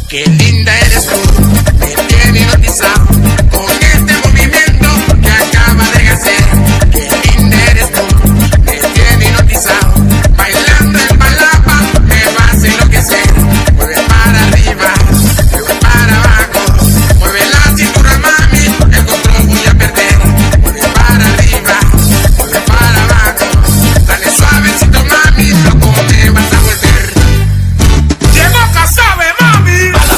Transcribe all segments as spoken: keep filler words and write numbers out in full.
Qué linda eres tú, me tiene hipnotizado con este movimiento que acaba de hacer. Qué linda eres tú, me tiene hipnotizado. Bailando en palapa me vas a enloquecer. Mueve para arriba, mueve para abajo, mueve la cintura mami, el control voy a perder. Mueve para arriba, mueve para abajo, dale suavecito mami, loco me vas a volver. Llegó Casabe mami.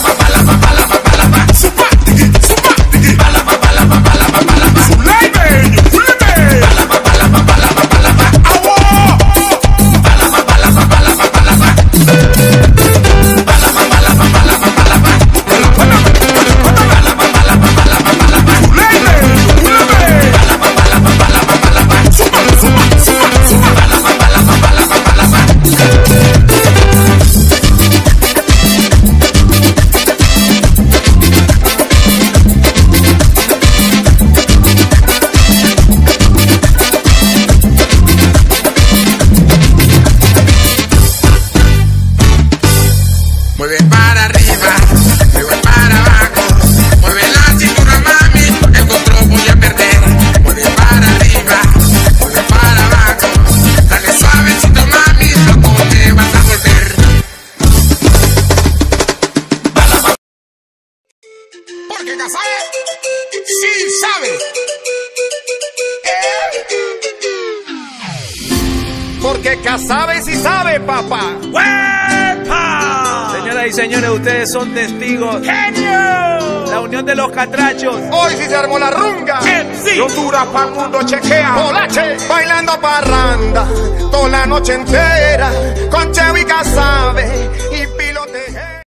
Mueve para arriba, mueve para abajo, mueve la cintura mami, el control voy a perder. Mueve para arriba, mueve para abajo, dale suavecito mami, loco me vas a volver. Porque Casabe sí sabe. Porque Casabe sí sabe, papá. ¡Huepa! Señoras y señores, ustedes son testigos. ¡Genio! La unión de los catrachos. Hoy sí se armó la runga. M C. Los dura pa' mundo chequea. Polache. Bailando parranda toda la noche entera. Con Cheo y Casabe y pilotea.